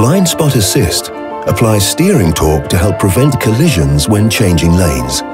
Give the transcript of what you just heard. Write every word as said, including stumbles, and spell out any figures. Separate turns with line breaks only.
Blind Spot Assist applies steering torque to help prevent collisions when changing lanes.